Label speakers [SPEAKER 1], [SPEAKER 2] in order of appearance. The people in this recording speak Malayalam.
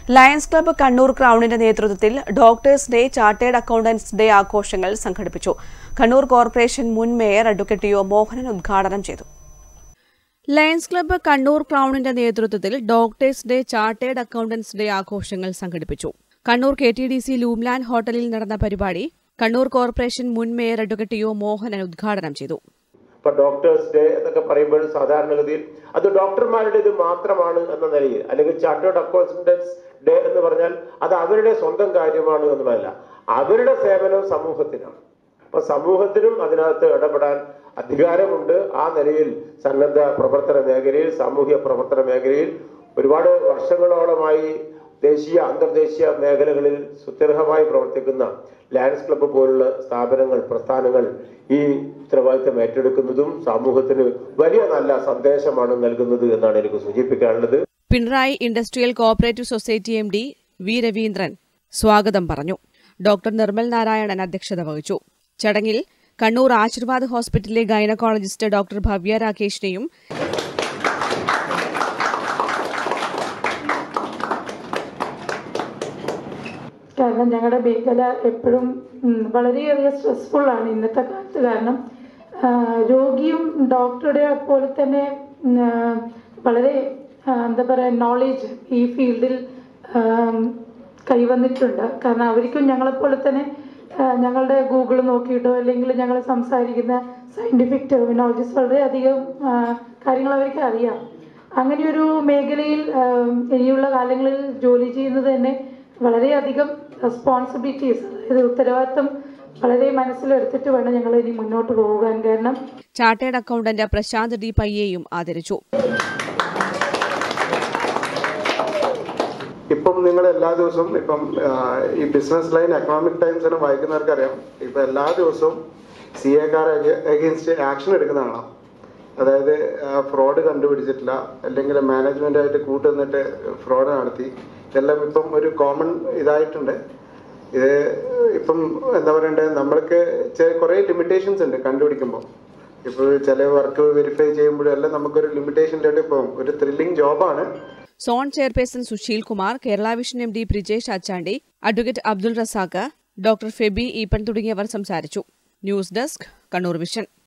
[SPEAKER 1] ലയൺസ് ക്ലബ്ബ് കണ്ണൂർ ക്രൗണിന്റെ നേതൃത്വത്തിൽ doctors day, chartered accountants day ആഘോഷങ്ങൾ സംഘടിപ്പിച്ചു. കണ്ണൂർ കോർപ്പറേഷൻ മുൻ മേയർ അഡ്വക്കേറ്റ് ടി.ഒ. മോഹനൻ ഉദ്ഘാടനം ചെയ്തു. ലയൺസ് ക്ലബ്ബ് കണ്ണൂർ ക്രൗണിന്റെ നേതൃത്വത്തിൽ doctors day, chartered accountants day ആഘോഷങ്ങൾ സംഘടിപ്പിച്ചു. കണ്ണൂർ KTDC ലൂംലാൻഡ് ഹോട്ടലിൽ നടന്ന പരിപാടി കണ്ണൂർ കോർപ്പറേഷൻ മുൻ മേയർ അഡ്വക്കേറ്റ് ടി.ഒ. മോഹനൻ ഉദ്ഘാടനം ചെയ്തു.
[SPEAKER 2] ഡോക്ടേഴ്സ് ഡേ എന്നൊക്കെ പറയുമ്പോൾ സാധാരണഗതിയിൽ അത് ഡോക്ടർമാരുടേത് മാത്രമാണ് എന്ന നിലയിൽ, അല്ലെങ്കിൽ ചാർട്ടേഡ് അക്കൗണ്ടന്റ്സ് ഡേ എന്ന് പറഞ്ഞാൽ അത് അവരുടെ സ്വന്തം കാര്യമാണ് എന്നുള്ളതല്ല, അവരുടെ സേവനം സമൂഹത്തിനാണ്. അപ്പൊ സമൂഹത്തിനും അതിനകത്ത് ഇടപെടാൻ അധികാരമുണ്ട്. ആ നിലയിൽ സന്നദ്ധ പ്രവർത്തന മേഖലയിൽ, സാമൂഹ്യ പ്രവർത്തന മേഖലയിൽ ഒരുപാട് വർഷങ്ങളോളമായി ദേശീയ അന്തർദേശീയ മേഖലകളിൽ സുത്യർഹമായി പ്രവർത്തിക്കുന്ന ലയൺസ് ക്ലബ്ബ് പോലുള്ള സ്ഥാപനങ്ങൾ, പ്രസ്ഥാനങ്ങൾ ഈ ഉത്തരവാദിത്തം ഏറ്റെടുക്കുന്നതും സമൂഹത്തിന് വലിയ നല്ല സന്ദേശമാണ് നൽകുന്നത് എന്നാണ് എനിക്ക് സൂചിപ്പിക്കാനുള്ളത്.
[SPEAKER 1] Pinarayi industrial cooperative society MD V. Raveendran സ്വാഗതം പറഞ്ഞു. ഡോക്ടർ നിർമ്മൽ നാരായണൻ അധ്യക്ഷത വഹിച്ചു. ചടങ്ങിൽ കണ്ണൂർ ആശീർവാദ് ഹോസ്പിറ്റലിലെ ഗൈനക്കോളജിസ്റ്റ് ഡോക്ടർ ഭവ്യ രാകേഷിനെയും
[SPEAKER 3] കാരണം ഞങ്ങളുടെ മേഖല എപ്പോഴും വളരെയധികം സ്ട്രെസ്ഫുള്ളാണ് ഇന്നത്തെ കാലത്ത്. കാരണം രോഗിയും ഡോക്ടറുടെ പോലെ തന്നെ വളരെ എന്താ പറയുക നോളേജ് ഈ ഫീൽഡിൽ കൈവന്നിട്ടുണ്ട്. കാരണം അവർക്കും ഞങ്ങളെപ്പോലെ തന്നെ ഞങ്ങളുടെ ഗൂഗിൾ നോക്കിയിട്ടോ അല്ലെങ്കിൽ ഞങ്ങൾ സംസാരിക്കുന്ന സയൻറ്റിഫിക് ടെർമിനോളജീസ് വളരെയധികം കാര്യങ്ങൾ അവർക്ക് അറിയാം. അങ്ങനെയൊരു മേഖലയിൽ ഇനിയുള്ള കാലങ്ങളിൽ ജോലി ചെയ്യുന്നത് തന്നെ വളരെയധികം റെസ്പോൺസിബിലിറ്റീസ്, അതായത് ഉത്തരവാദിത്തം വളരെ മനസ്സിലെടുത്തിട്ട് വേണം ഞങ്ങൾ ഇനി മുന്നോട്ട് പോകാൻ. കാരണം
[SPEAKER 1] ചാർട്ടേഡ് അക്കൗണ്ടന്റ് പ്രശാന്ത് D. പയ്യേയും ആദരിച്ചു.
[SPEAKER 4] ഇപ്പം നിങ്ങൾ എല്ലാ ദിവസവും ഇപ്പം ഈ ബിസിനസ് ലൈൻ എക്കണോമിക് ടൈംസിന് വായിക്കുന്നവർക്ക് അറിയാം, ഇപ്പം എല്ലാ ദിവസവും CA അഗെയിൻസ്റ്റ് ആക്ഷൻ എടുക്കുന്നതാണ്. അതായത് ഫ്രോഡ് കണ്ടുപിടിച്ചിട്ടില്ല, അല്ലെങ്കിൽ മാനേജ്മെന്റായിട്ട് കൂട്ടുനിന്നിട്ട് ഫ്രോഡ് നടത്തി, ഇതെല്ലാം ഇപ്പം ഒരു കോമൺ ഇതായിട്ടുണ്ട്. ഇത് ഇപ്പം എന്താ പറയണ്ടേ, നമ്മൾക്ക് കുറേ ലിമിറ്റേഷൻസ് ഉണ്ട് കണ്ടുപിടിക്കുമ്പോൾ. ഇപ്പോൾ ചില വർക്ക് വെരിഫൈ ചെയ്യുമ്പോഴെല്ലാം നമുക്കൊരു ലിമിറ്റേഷനിലോട്ട് പോകും. ഒരു ത്രില്ലിംഗ് ജോബാണ്.
[SPEAKER 1] Zone chairperson Sushil Kumar, Kerala vision MD Prijesh Achandi, advocate Abdul Razak, doctor Febi Eapen തുടങ്ങിയവർ സംസാരിച്ചു. News desk, Kannur vision.